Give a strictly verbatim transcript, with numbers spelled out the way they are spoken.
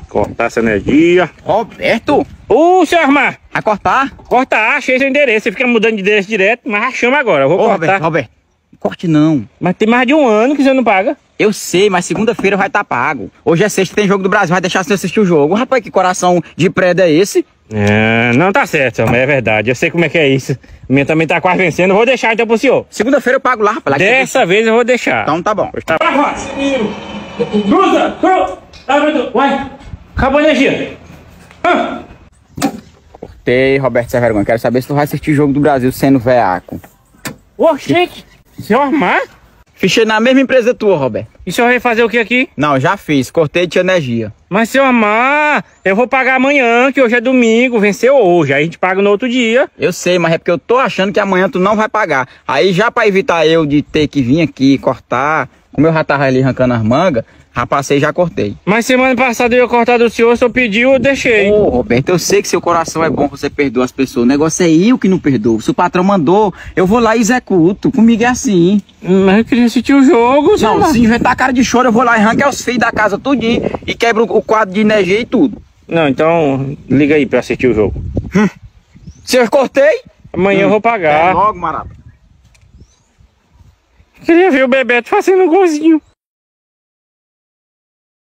Cortar essa energia. Roberto! Ô, seu Armar! Vai cortar? Cortar, achei seu endereço. Você fica mudando de endereço direto, mas achamos agora. Eu vou Ô, cortar. Roberto, Roberto, corte não. Mas tem mais de um ano que você não paga. Eu sei, mas segunda-feira vai estar pago. Hoje é sexta, tem jogo do Brasil, vai deixar você assistir o jogo. Rapaz, que coração de prédio é esse? É, não tá certo, seu Armar, é verdade. Eu sei como é que é isso. O meu também tá quase vencendo. Eu vou deixar então pro senhor. Segunda-feira eu pago lá, rapaz. Lá que Dessa vez eu vou deixar. Então tá bom. Pois tá. Cruza! Cruza! Vai! Acabou a energia. Ah. Cortei, Roberto, sem vergonha. Quero saber se tu vai assistir o jogo do Brasil sendo veaco. Ô, gente! Seu Armar? Fichei na mesma empresa tua, Roberto. E o senhor vai fazer o que aqui? Não, já fiz. Cortei de energia. Mas, seu Armar, eu vou pagar amanhã, que hoje é domingo, venceu hoje. Aí a gente paga no outro dia. Eu sei, mas é porque eu tô achando que amanhã tu não vai pagar. Aí já pra evitar eu de ter que vir aqui cortar, como eu já tava ali arrancando as mangas, já passei e já cortei. Mas semana passada eu ia cortar do senhor, o senhor pediu, eu deixei. Ô, Roberto, eu sei que seu coração é bom, você perdoa as pessoas. O negócio é eu que não perdoo. Se o patrão mandou, eu vou lá e executo. Comigo é assim. Mas eu queria assistir o jogo, seu Não, Armar. se inventar cara de choro, eu vou lá e arranco os fios da casa tudinho e quebro o quadro de energia e tudo. Não, então liga aí pra assistir o jogo. Hum. Se eu cortei, Amanhã hum. eu vou é pagar. logo, Marata. Queria ver o Bebeto fazendo um golzinho.